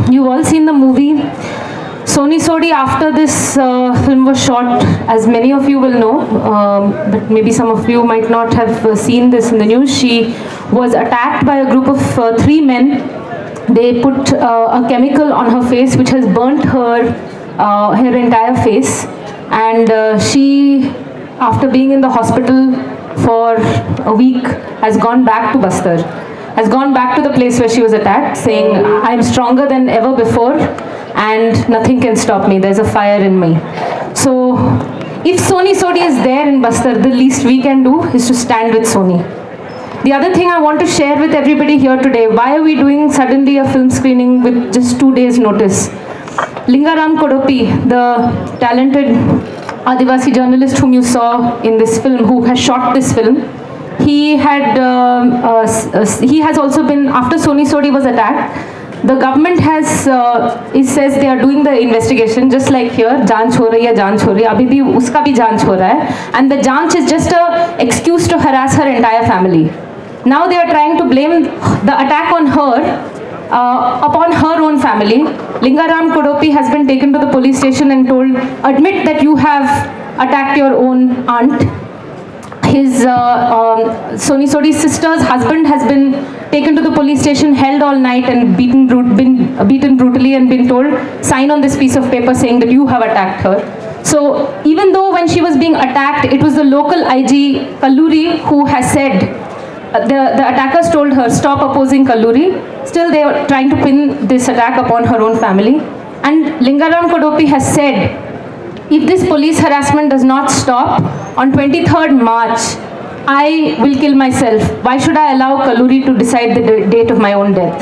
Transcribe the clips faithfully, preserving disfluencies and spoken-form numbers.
you've all seen the movie. Soni Sodi, after this uh, film was shot, as many of you will know, um, but maybe some of you might not have uh, seen this in the news, she was attacked by a group of uh, three men. They put uh, a chemical on her face which has burnt her, uh, her entire face. And uh, she, after being in the hospital for a week, has gone back to Bastar. Has gone back to the place where she was attacked, saying, I'm stronger than ever before and nothing can stop me, there's a fire in me. So, if Soni Sodi is there in Bastar, the least we can do is to stand with Soni. The other thing I want to share with everybody here today, why are we doing suddenly a film screening with just two days notice? Lingaram Kodopi, the talented Adivasi journalist whom you saw in this film, who has shot this film, he had, um, uh, uh, he has also been, after Soni Sodi was attacked, the government has, uh, it says they are doing the investigation, just like here, janch ho rahi hai, janch ho rahi hai, abhi bhi uska bhi janch ho raha hai, and the janch is just an excuse to harass her entire family. Now they are trying to blame the attack on her, uh, upon her own family. Lingaram Kodopi has been taken to the police station and told, admit that you have attacked your own aunt. His, uh, um, Soni Sodi's sister's husband has been taken to the police station, held all night and beaten, been, uh, beaten brutally and been told, sign on this piece of paper saying that you have attacked her. So even though when she was being attacked, it was the local I G, Kalluri, who has said, uh, the, the attackers told her, stop opposing Kalluri. Still they are trying to pin this attack upon her own family. And Lingaram Kodopi has said, if this police harassment does not stop, on twenty-third March, I will kill myself. Why should I allow Kalluri to decide the date of my own death?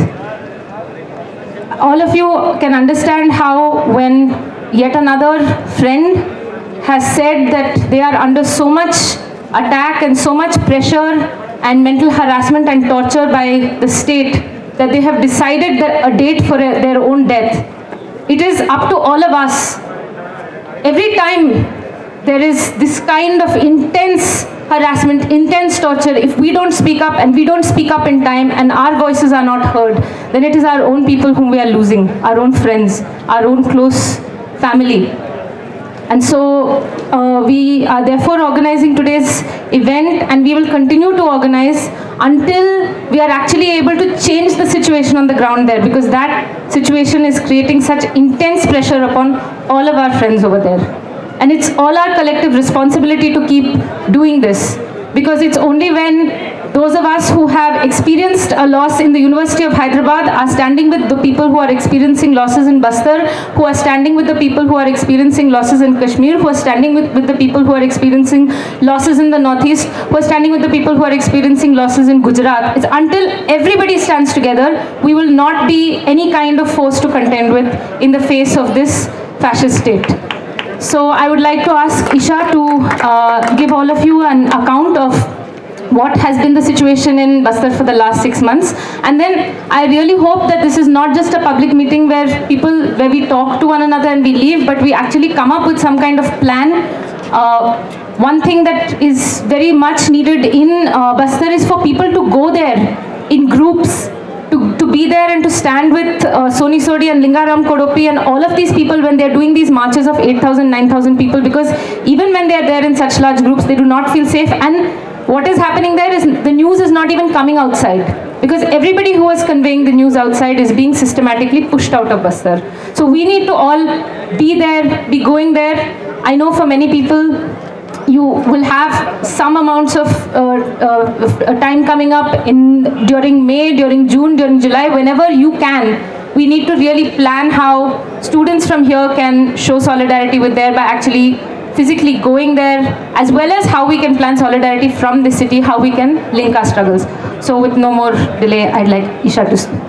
All of you can understand how when yet another friend has said that they are under so much attack and so much pressure and mental harassment and torture by the state that they have decided that a date for a, their own death. It is up to all of us. Every time there is this kind of intense harassment, intense torture, if we don't speak up and we don't speak up in time and our voices are not heard, then it is our own people whom we are losing, our own friends, our own close family. And so uh, we are therefore organizing today's event, and we will continue to organize until we are actually able to change the situation on the ground there, because that situation is creating such intense pressure upon all of our friends over there. And it's all our collective responsibility to keep doing this, because it's only when those of us who have experienced a loss in the University of Hyderabad are standing with the people who are experiencing losses in Bastar, who are standing with the people who are experiencing losses in Kashmir, who are standing with, with the people who are experiencing losses in the Northeast, who are standing with the people who are experiencing losses in Gujarat. It's until everybody stands together, we will not be any kind of force to contend with in the face of this fascist state. So I would like to ask Isha to uh, give all of you an account of what has been the situation in Bastar for the last six months. And then I really hope that this is not just a public meeting where people, where we talk to one another and we leave, but we actually come up with some kind of plan. Uh, one thing that is very much needed in uh, Bastar is for people to go there in groups, to, to be there and to stand with uh, Soni Sodi and Lingaram Kodopi and all of these people when they're doing these marches of eight thousand, nine thousand people, because even when they're there in such large groups, they do not feel safe. And what is happening there is the news is not even coming outside, because everybody who is conveying the news outside is being systematically pushed out of Bastar. So we need to all be there, be going there. I know for many people, you will have some amounts of uh, uh, time coming up in during May, during June, during July, whenever you can. We need to really plan how students from here can show solidarity with there by actually physically going there, as well as how we can plan solidarity from the city, how we can link our struggles. So with no more delay, I'd like Isha to